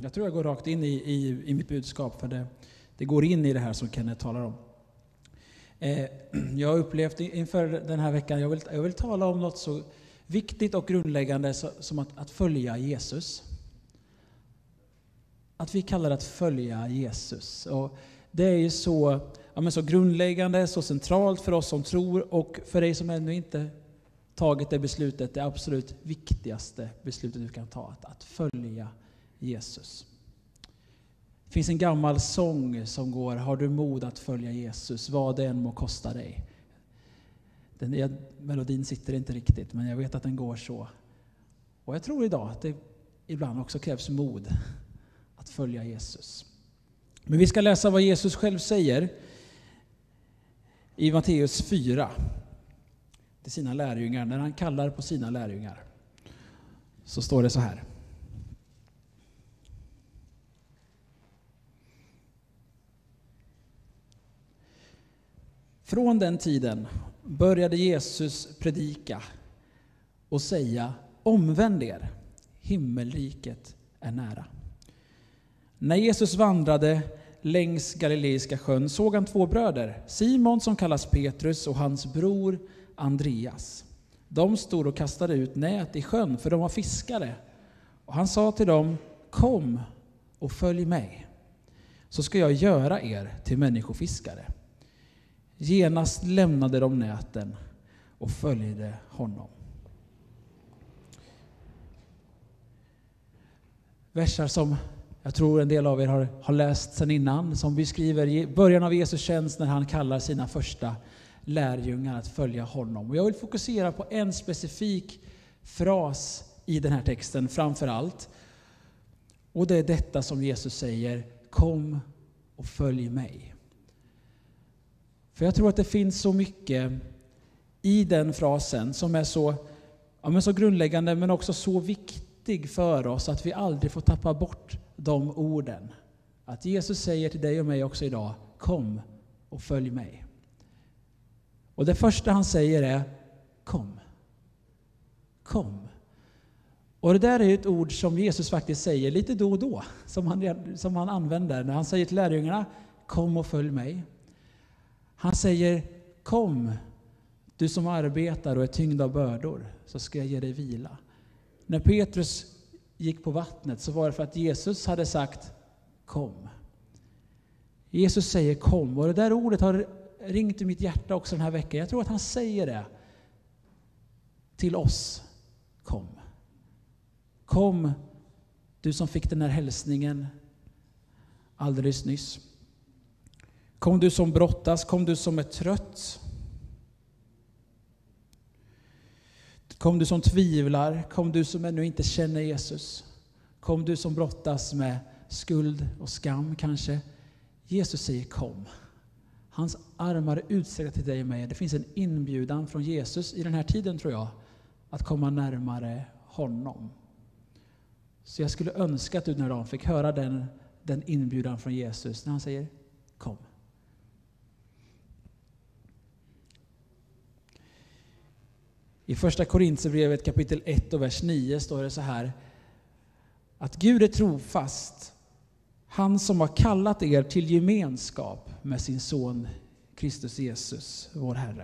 Jag tror jag går rakt in i mitt budskap, för det går in i det här som Kenneth talar om. Jag har upplevt inför den här veckan, jag vill tala om något så viktigt och grundläggande som att följa Jesus. Att vi kallar det att följa Jesus. Och det är ju så grundläggande, så centralt för oss som tror, och för dig som ännu inte tagit det beslutet, det absolut viktigaste beslutet du kan ta, att följa Jesus. Det finns en gammal sång som går: har du mod att följa Jesus, vad det än må kosta dig. Melodin sitter inte riktigt, men jag vet att den går så. Och jag tror idag att det ibland också krävs mod att följa Jesus. Men vi ska läsa vad Jesus själv säger i Matteus 4 till sina lärjungar, när han kallar på sina lärjungar. Så står det så här: från den tiden började Jesus predika och säga: omvänd er, himmelriket är nära. När Jesus vandrade längs Galileiska sjön såg han två bröder, Simon som kallas Petrus och hans bror Andreas. De stod och kastade ut nät i sjön, för de var fiskare. Och han sa till dem: kom och följ mig, så ska jag göra er till människofiskare. Genast lämnade de näten och följde honom. Versar som jag tror en del av er har läst sedan innan, som beskriver i början av Jesus tjänst när han kallar sina första lärjungar att följa honom. Och jag vill fokusera på en specifik fras i den här texten framför allt. Och det är detta som Jesus säger: kom och följ mig. För jag tror att det finns så mycket i den frasen som är så grundläggande, men också så viktig för oss att vi aldrig får tappa bort de orden. Att Jesus säger till dig och mig också idag: kom och följ mig. Och det första han säger är: kom. Kom. Och det där är ett ord som Jesus faktiskt säger lite då och då, som han använder när han säger till lärjungarna: kom och följ mig. Han säger: kom, du som arbetar och är tyngd av bördor, så ska jag ge dig vila. När Petrus gick på vattnet så var det för att Jesus hade sagt: kom. Jesus säger kom, och det där ordet har ringt i mitt hjärta också den här veckan. Jag tror att han säger det till oss: kom. Kom, du som fick den här hälsningen alldeles nyss. Kom du som brottas, kom du som är trött. Kom du som tvivlar, kom du som ännu inte känner Jesus. Kom du som brottas med skuld och skam kanske. Jesus säger kom. Hans armar är utsträckta till dig och mig. Det finns en inbjudan från Jesus i den här tiden, tror jag, att komma närmare honom. Så jag skulle önska att du den här dagen fick höra den inbjudan från Jesus när han säger kom. I första Korinthierbrevet kapitel 1 och vers 9 står det så här: att Gud är trofast, han som har kallat er till gemenskap med sin son Kristus Jesus, vår Herre.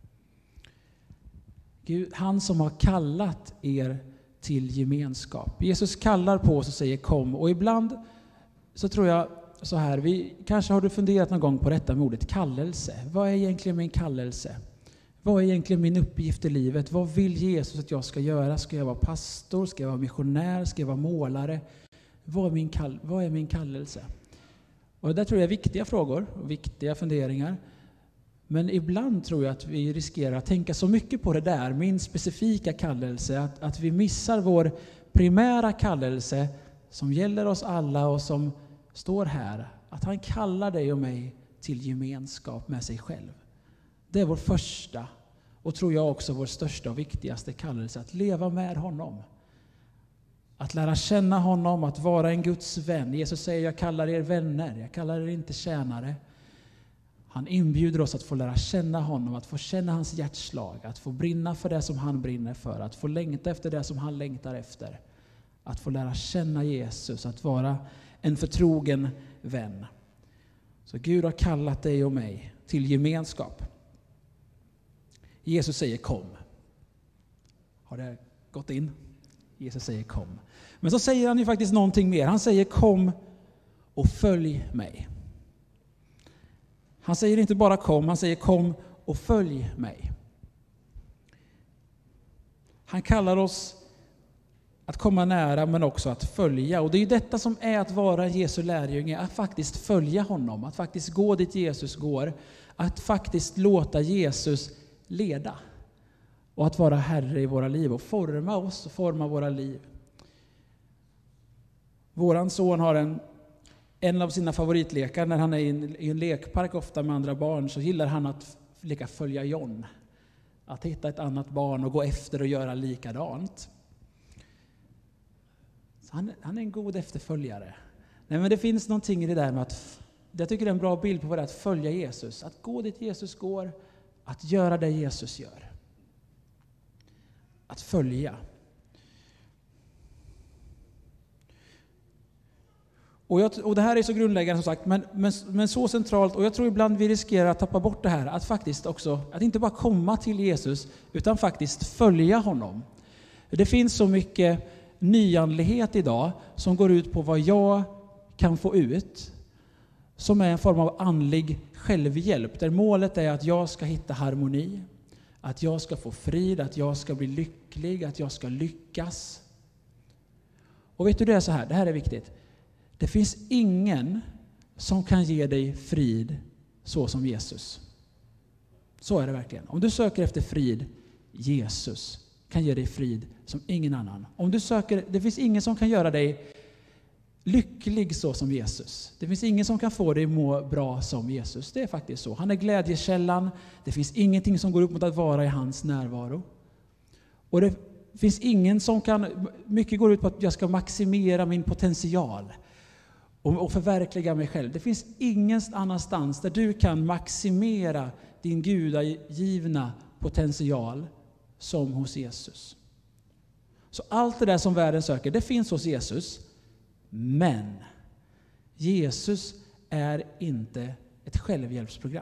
Gud, han som har kallat er till gemenskap. Jesus kallar på oss och säger kom. Och ibland så tror jag så här, kanske har du funderat någon gång på detta med ordet kallelse. Vad är egentligen min kallelse? Vad är egentligen min uppgift i livet? Vad vill Jesus att jag ska göra? Ska jag vara pastor? Ska jag vara missionär? Ska jag vara målare? Vad är min kallelse? Och det tror jag är viktiga frågor och viktiga funderingar. Men ibland tror jag att vi riskerar att tänka så mycket på det där, min specifika kallelse, att vi missar vår primära kallelse som gäller oss alla och som står här. Att han kallar dig och mig till gemenskap med sig själv. Det är vår första och tror jag också vår största och viktigaste kallelse, att leva med honom. Att lära känna honom, att vara en Guds vän. Jesus säger: jag kallar er vänner, jag kallar er inte tjänare. Han inbjuder oss att få lära känna honom, att få känna hans hjärtslag, att få brinna för det som han brinner för, att få längta efter det som han längtar efter. att få lära känna Jesus, att vara en förtrogen vän. Så Gud har kallat dig och mig till gemenskap. Jesus säger kom. Har det gått in? Jesus säger kom. Men så säger han ju faktiskt någonting mer. Han säger kom och följ mig. Han säger inte bara kom, han säger kom och följ mig. Han kallar oss att komma nära men också att följa. Och det är ju detta som är att vara Jesu lärjunge, att faktiskt följa honom, att faktiskt gå dit Jesus går, att faktiskt låta Jesus leda och att vara Herre i våra liv och forma oss och forma våra liv. Våran son har en av sina favoritlekar när han är i en lekpark ofta med andra barn, så gillar han att leka följa John. Att hitta ett annat barn och gå efter och göra likadant. Så han är en god efterföljare. Nej, men det finns någonting i det där med att, jag tycker det är en bra bild på vad det är att följa Jesus. Att gå dit Jesus går, att göra det Jesus gör. Att följa. Och det här är så grundläggande som sagt, men så centralt, och jag tror ibland vi riskerar att tappa bort det här, att faktiskt också, att inte bara komma till Jesus, utan faktiskt följa honom. Det finns så mycket nyandlighet idag som går ut på vad jag kan få ut, som är en form av andlig självhjälp, där målet är att jag ska hitta harmoni, att jag ska få frid, att jag ska bli lycklig, att jag ska lyckas. Och vet du, det är så här, det här är viktigt. Det finns ingen som kan ge dig frid så som Jesus. Så är det verkligen. Om du söker efter frid, Jesus kan ge dig frid som ingen annan. Om du söker, det finns ingen som kan göra dig lycklig så som Jesus. Det finns ingen som kan få dig må bra som Jesus. Det är faktiskt så. Han är glädjekällan. Det finns ingenting som går upp mot att vara i hans närvaro. Och det finns ingen som kan, mycket går ut på att jag ska maximera min potential och förverkliga mig själv. Det finns ingen annanstans där du kan maximera din gudagivna potential som hos Jesus. Så allt det där som världen söker, det finns hos Jesus. Men Jesus är inte ett självhjälpsprogram.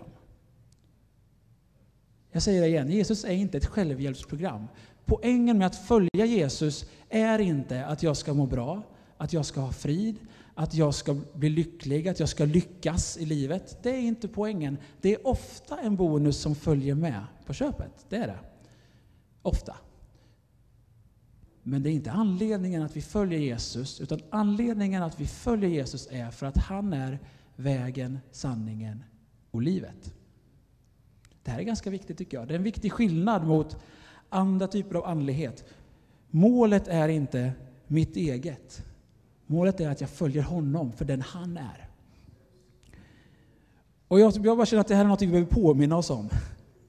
Jag säger det igen, Jesus är inte ett självhjälpsprogram. Poängen med att följa Jesus är inte att jag ska må bra, att jag ska ha frid, att jag ska bli lycklig, att jag ska lyckas i livet. Det är inte poängen. Det är ofta en bonus som följer med på köpet. Det är det. Ofta. Men det är inte anledningen att vi följer Jesus, utan anledningen att vi följer Jesus är för att han är vägen, sanningen och livet. Det här är ganska viktigt tycker jag. Det är en viktig skillnad mot andra typer av andlighet. Målet är inte mitt eget. Målet är att jag följer honom för den han är. Och jag bara känner att det här är något vi behöver påminna oss om.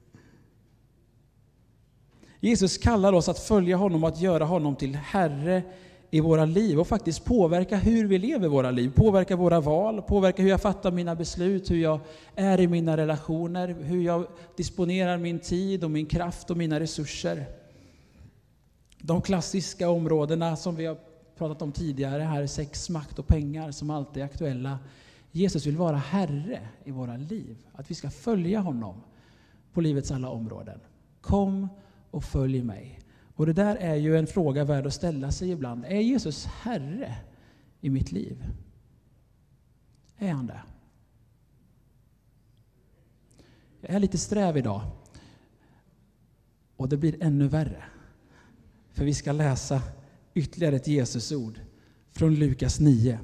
Jesus kallar oss att följa honom och att göra honom till Herre i våra liv och faktiskt påverka hur vi lever våra liv, påverka våra val, påverka hur jag fattar mina beslut, hur jag är i mina relationer, hur jag disponerar min tid och min kraft och mina resurser. De klassiska områdena som vi har pratat om tidigare här, sex, makt och pengar som alltid är aktuella. Jesus vill vara Herre i våra liv, att vi ska följa honom på livets alla områden. Kom och följ mig. Och det där är ju en fråga värd att ställa sig ibland. Är Jesus Herre i mitt liv? Är han det? Jag är lite sträv idag. Och det blir ännu värre. För vi ska läsa ytterligare ett Jesusord från Lukas 9.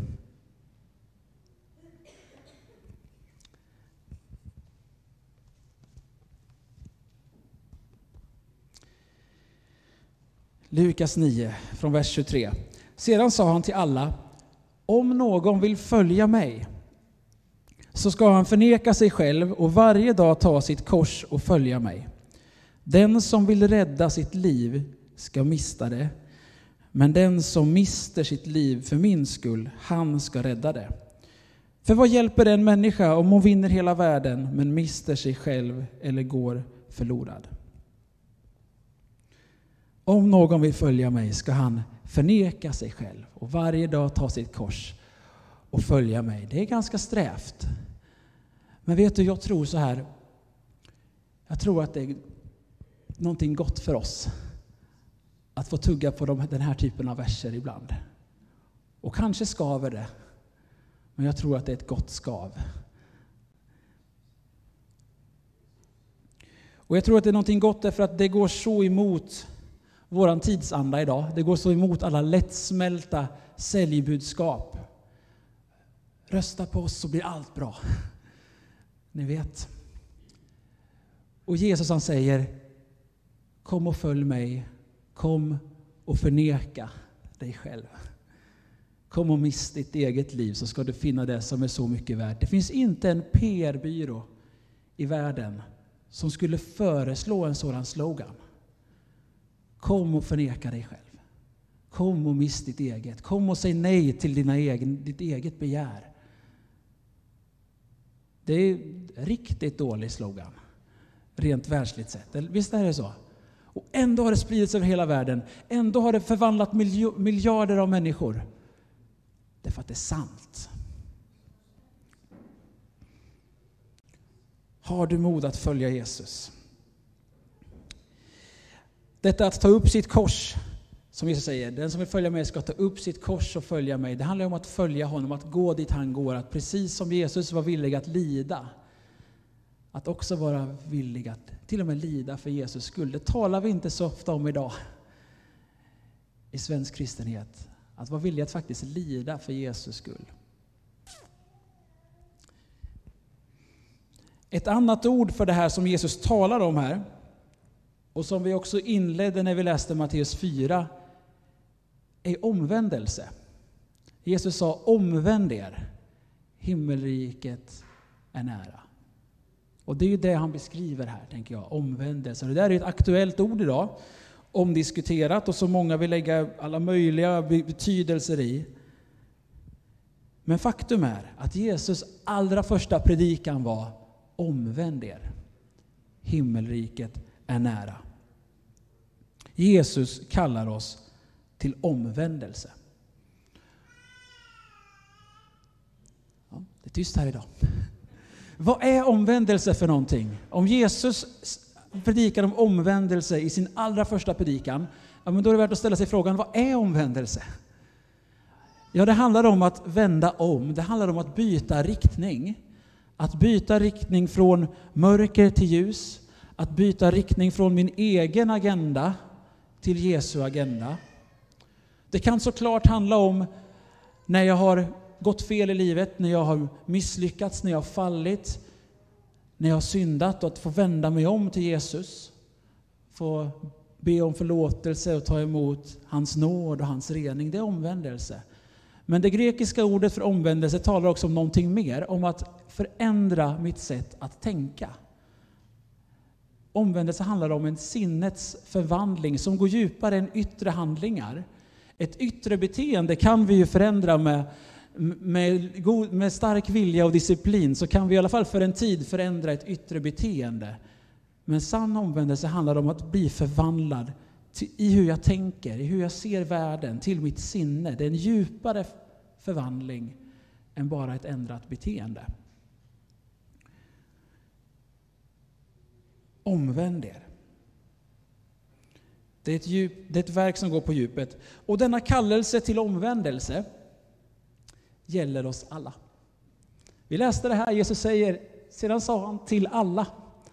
Lukas 9 från vers 23. Sedan sa han till alla: om någon vill följa mig så ska han förneka sig själv och varje dag ta sitt kors och följa mig. Den som vill rädda sitt liv ska mista det, men den som mister sitt liv för min skull, han ska rädda det. För vad hjälper en människa om hon vinner hela världen men mister sig själv eller går förlorad? Om någon vill följa mig ska han förneka sig själv och varje dag ta sitt kors och följa mig. Det är ganska strävt. Men vet du, jag tror så här. Jag tror att det är någonting gott för oss att få tugga på den här typen av verser ibland. Och kanske skaver det. Men jag tror att det är ett gott skav. Och jag tror att det är någonting gott därför att det går så emot våran tidsanda idag. Det går så emot alla lättsmälta säljbudskap. Rösta på oss så blir allt bra. Ni vet. Och Jesus han säger: kom och följ mig. Kom och förneka dig själv. Kom och miss ditt eget liv så ska du finna det som är så mycket värt. Det finns inte en PR-byrå i världen som skulle föreslå en sådan slogan. Kom och förneka dig själv. Kom och miss ditt eget. Kom och säg nej till ditt eget begär. Det är riktigt dålig slogan. Rent världsligt sett. Visst är det så? Och ändå har det spridits över hela världen. Ändå har det förvandlat miljarder av människor. Därför att det är sant. Har du mod att följa Jesus? Detta att ta upp sitt kors, som Jesus säger, den som vill följa mig ska ta upp sitt kors och följa mig. Det handlar om att följa honom, att gå dit han går. Att precis som Jesus var villig att lida, att också vara villig att till och med lida för Jesus skull. Det talar vi inte så ofta om idag i svensk kristenhet. Att vara villig att faktiskt lida för Jesus skull. Ett annat ord för det här som Jesus talar om här, och som vi också inledde när vi läste Matteus 4, är omvändelse. Jesus sa: omvänd er, himmelriket är nära. Och det är ju det han beskriver här, tänker jag, omvändelse. Det där är ett aktuellt ord idag, omdiskuterat, och så många vill lägga alla möjliga betydelser i. Men faktum är att Jesus allra första predikan var: omvänd er, himmelriket är nära. Jesus kallar oss till omvändelse. Ja, det är tyst här idag. Vad är omvändelse för någonting? Om Jesus predikar om omvändelse i sin allra första predikan, ja, men då är det värt att ställa sig frågan: vad är omvändelse? Ja, det handlar om att vända om. Det handlar om att byta riktning. Att byta riktning från mörker till ljus. Att byta riktning från min egen agenda till Jesu agenda. Det kan såklart handla om när jag har gått fel i livet, när jag har misslyckats, när jag har fallit, när jag har syndat, och att få vända mig om till Jesus. Få be om förlåtelse och ta emot hans nåd och hans rening. Det är omvändelse. Men det grekiska ordet för omvändelse talar också om någonting mer, om att förändra mitt sätt att tänka. Omvändelse handlar om en sinnets förvandling som går djupare än yttre handlingar. Ett yttre beteende kan vi ju förändra med stark vilja och disciplin, så kan vi i alla fall för en tid förändra ett yttre beteende. Men sann omvändelse handlar om att bli förvandlad i hur jag tänker, i hur jag ser världen, till mitt sinne. Det är en djupare förvandling än bara ett ändrat beteende. Omvänd er. Det är ett verk som går på djupet. Och denna kallelse till omvändelse gäller oss alla. Vi läste det här, Jesus säger, sedan sa han till alla.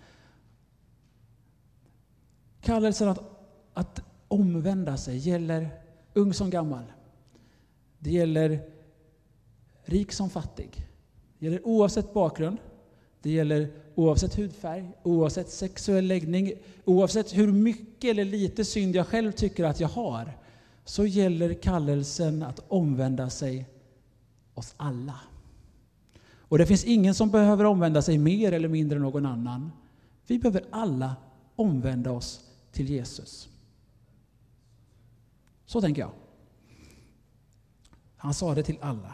Kallelsen att omvända sig gäller ung som gammal. Det gäller rik som fattig. Det gäller oavsett bakgrund. Det gäller oavsett hudfärg, oavsett sexuell läggning, oavsett hur mycket eller lite synd jag själv tycker att jag har, så gäller kallelsen att omvända sig oss alla. Och det finns ingen som behöver omvända sig mer eller mindre än någon annan. Vi behöver alla omvända oss till Jesus. Så tänker jag. Han sa det till alla.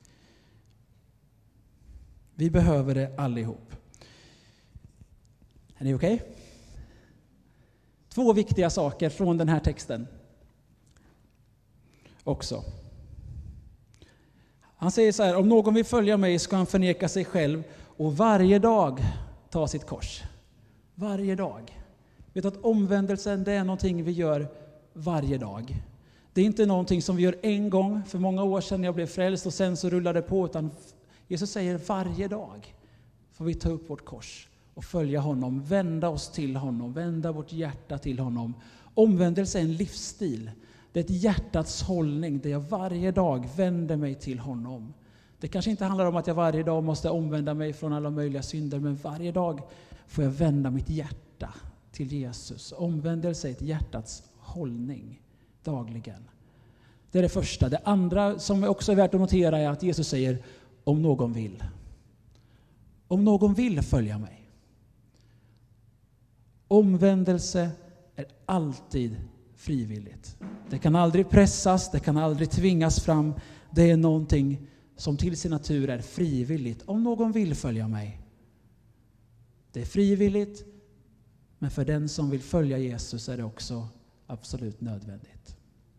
Vi behöver det allihop. Är ni okej? 2 viktiga saker från den här texten. också. Han säger så här: om någon vill följa mig ska han förneka sig själv och varje dag ta sitt kors. Varje dag. Vet att omvändelsen, det är någonting vi gör varje dag. Det är inte någonting som vi gör en gång för många år sedan när jag blev frälst och sen så rullade det på, utan Jesus säger varje dag får vi ta upp vårt kors och följa honom, vända oss till honom, vända vårt hjärta till honom. Omvändelse är en livsstil. Det är ett hjärtats hållning där jag varje dag vänder mig till honom. Det kanske inte handlar om att jag varje dag måste omvända mig från alla möjliga synder, men varje dag får jag vända mitt hjärta till Jesus. Omvändelse är ett hjärtats hållning dagligen. Det är det första. Det andra som också är värt att notera är att Jesus säger om någon vill. Om någon vill följa mig. Omvändelse är alltid frivilligt. Det kan aldrig pressas, det kan aldrig tvingas fram. Det är någonting som till sin natur är frivilligt. Om någon vill följa mig. Det är frivilligt, men för den som vill följa Jesus är det också absolut nödvändigt.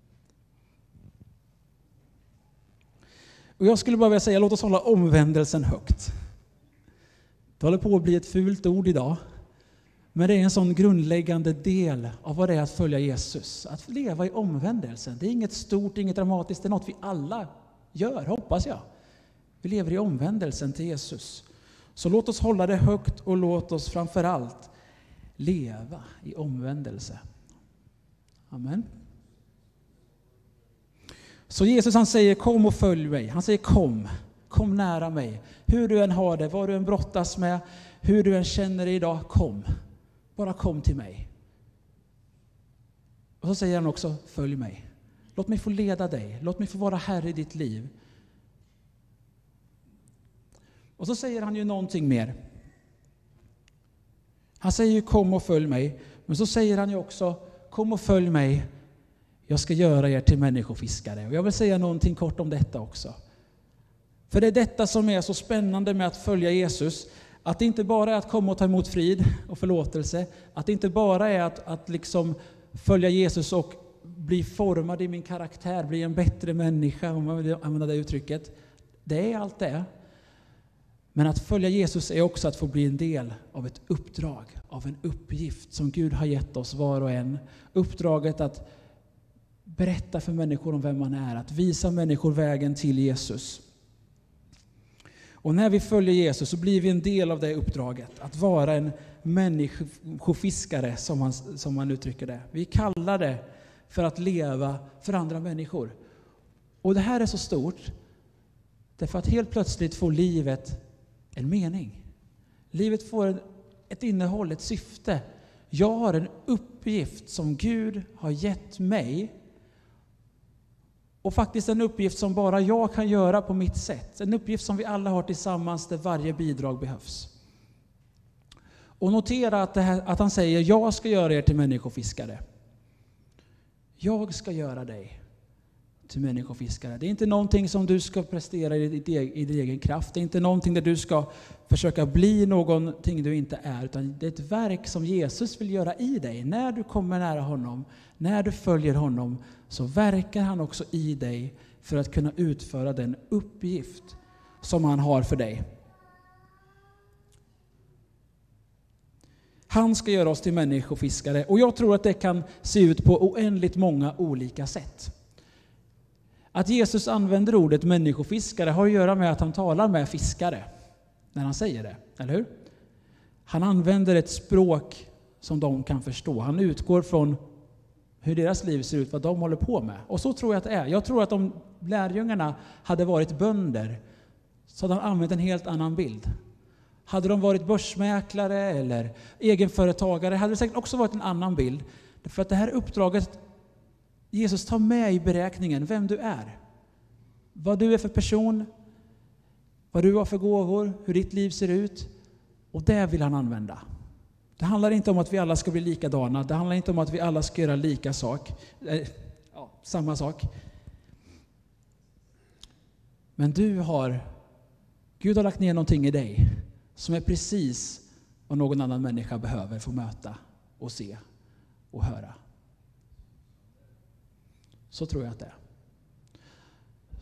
Och jag skulle bara vilja säga, låt oss hålla omvändelsen högt. Det håller på att bli ett fult ord idag. Men det är en sån grundläggande del av vad det är att följa Jesus. Att leva i omvändelsen. Det är inget stort, inget dramatiskt. Det är något vi alla gör, hoppas jag. Vi lever i omvändelsen till Jesus. Så låt oss hålla det högt och låt oss framförallt leva i omvändelse. Amen. Så Jesus han säger kom och följ mig. Han säger kom nära mig. Hur du än har det, vad du än brottas med, hur du än känner dig idag, kom. Bara kom till mig. Och så säger han också följ mig. Låt mig få leda dig. Låt mig få vara herre i ditt liv. Och så säger han ju någonting mer. Han säger ju kom och följ mig. Men så säger han ju också kom och följ mig. Jag ska göra er till människofiskare. Och jag vill säga någonting kort om detta också. För det är detta som är så spännande med att följa Jesus. Att det inte bara är att komma och ta emot frid och förlåtelse. Att det inte bara är att liksom följa Jesus och bli formad i min karaktär. Bli en bättre människa, om man vill använda det uttrycket. Det är allt det. Men att följa Jesus är också att få bli en del av ett uppdrag. Av en uppgift som Gud har gett oss var och en. Uppdraget att berätta för människor om vem man är. Att visa människor vägen till Jesus. Och när vi följer Jesus så blir vi en del av det uppdraget. Att vara en människofiskare som man uttrycker det. Vi kallar det för att leva för andra människor. Och det här är så stort. Därför att helt plötsligt får livet en mening. Livet får ett innehåll, ett syfte. Jag har en uppgift som Gud har gett mig. Och faktiskt en uppgift som bara jag kan göra på mitt sätt. En uppgift som vi alla har tillsammans där varje bidrag behövs. Och notera att han säger jag ska göra er till människofiskare. Jag ska göra dig till människofiskare. Det är inte någonting som du ska prestera i din egen kraft. Det är inte någonting där du ska försöka bli någonting du inte är. Utan det är ett verk som Jesus vill göra i dig. När du kommer nära honom, när du följer honom, så verkar han också i dig för att kunna utföra den uppgift som han har för dig. Han ska göra oss till människofiskare. Och jag tror att det kan se ut på oändligt många olika sätt. Att Jesus använder ordet människofiskare har att göra med att han talar med fiskare när han säger det, eller hur? Han använder ett språk som de kan förstå. Han utgår från hur deras liv ser ut, vad de håller på med. Och så tror jag att det är. Jag tror att om lärjungarna hade varit bönder så hade han använt en helt annan bild. Hade de varit börsmäklare eller egenföretagare hade det säkert också varit en annan bild. För att det här uppdraget Jesus tar med i beräkningen vem du är. Vad du är för person, vad du har för gåvor, hur ditt liv ser ut. Och det vill han använda. Det handlar inte om att vi alla ska bli likadana. Det handlar inte om att vi alla ska göra samma sak. Men Gud har lagt ner någonting i dig som är precis vad någon annan människa behöver få möta och se och höra. Så tror jag att det är.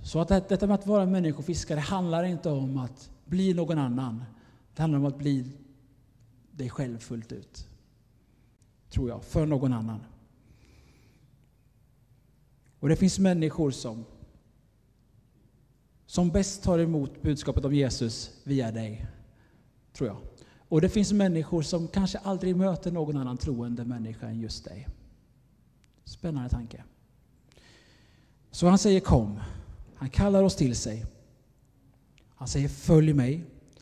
Så att detta med att vara människofiskare handlar inte om att bli någon annan. Det handlar om att bli dig själv fullt ut. Tror jag, för någon annan. Och det finns människor som bäst tar emot budskapet om Jesus via dig, tror jag. Och det finns människor som kanske aldrig möter någon annan troende människa än just dig. Spännande tanke. Så han säger kom. Han kallar oss till sig. Han säger följ mig.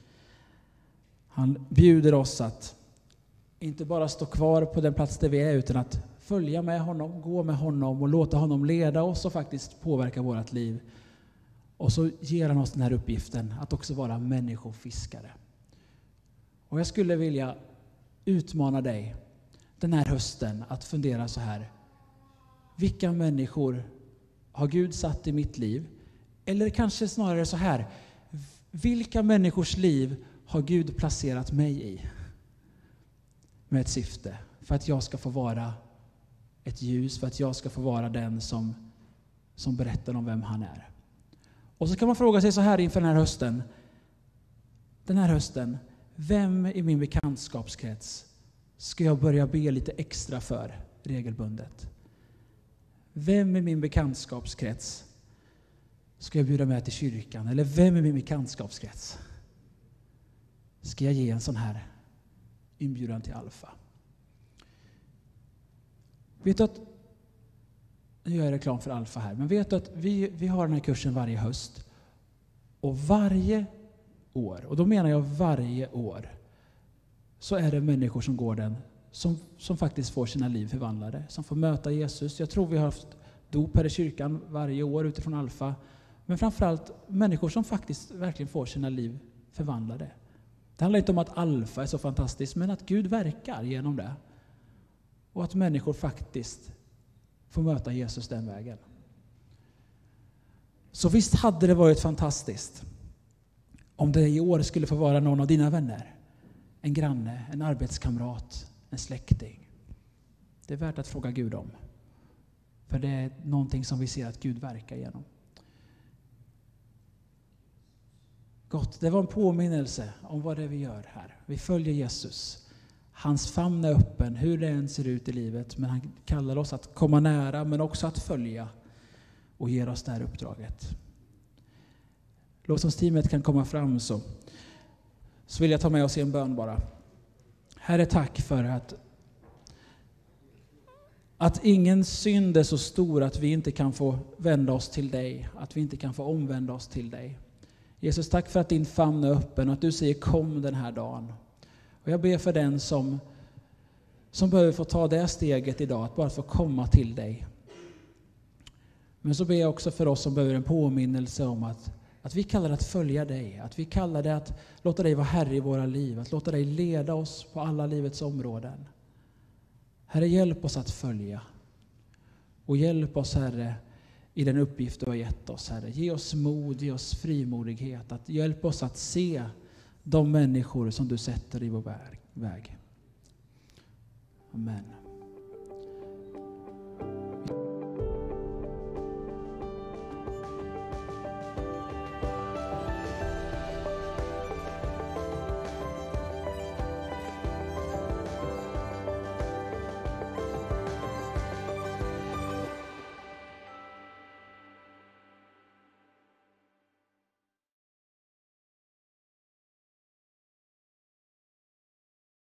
Han bjuder oss att inte bara stå kvar på den plats där vi är, utan att följa med honom, gå med honom och låta honom leda oss och faktiskt påverka vårt liv. Och så ger han oss den här uppgiften att också vara människofiskare. Och jag skulle vilja utmana dig den här hösten att fundera så här. Vilka människor har Gud satt i mitt liv? Eller kanske snarare så här. Vilka människors liv har Gud placerat mig i? Med ett syfte. För att jag ska få vara ett ljus. För att jag ska få vara den som berättar om vem han är. Och så kan man fråga sig så här inför den här hösten. Den här hösten. Vem i min bekantskapskrets ska jag börja be lite extra för regelbundet? Vem i min bekantskapskrets ska jag bjuda med till kyrkan? Eller vem i min bekantskapskrets ska jag ge en sån här inbjudan till Alfa? Vet du att, nu gör jag reklam för Alfa här, men vet du att vi har den här kursen varje höst. Och varje år, och då menar jag varje år, så är det människor som går den som faktiskt får sina liv förvandlade, som får möta Jesus. Jag tror vi har haft dop här i kyrkan varje år utifrån Alfa, men framförallt människor som faktiskt verkligen får sina liv förvandlade. Det handlar inte om att Alfa är så fantastiskt, men att Gud verkar genom det. Och att människor faktiskt får möta Jesus den vägen. Så visst hade det varit fantastiskt om det i år skulle få vara någon av dina vänner. En granne, en arbetskamrat, en släkting. Det är värt att fråga Gud om. För det är någonting som vi ser att Gud verkar genom. Gott, det var en påminnelse om vad det är vi gör här. Vi följer Jesus. Hans famn är öppen, hur det än ser ut i livet. Men han kallar oss att komma nära, men också att följa. Och ger oss det här uppdraget. Lovsångsteamet kan komma fram så vill jag ta med oss i en bön bara. Herre, tack för att ingen synd är så stor att vi inte kan få vända oss till dig. Att vi inte kan få omvända oss till dig. Jesus, tack för att din famn är öppen och att du säger kom den här dagen. Och jag ber för den som behöver få ta det steget idag, att bara få komma till dig. Men så ber jag också för oss som behöver en påminnelse om att vi kallar det att följa dig. Att vi kallar det att låta dig vara herre i våra liv. Att låta dig leda oss på alla livets områden. Herre, hjälp oss att följa. Och hjälp oss, Herre, i den uppgift du har gett oss, Herre. Ge oss mod, ge oss frimodighet. Att hjälpa oss att se de människor som du sätter i vår väg. Amen.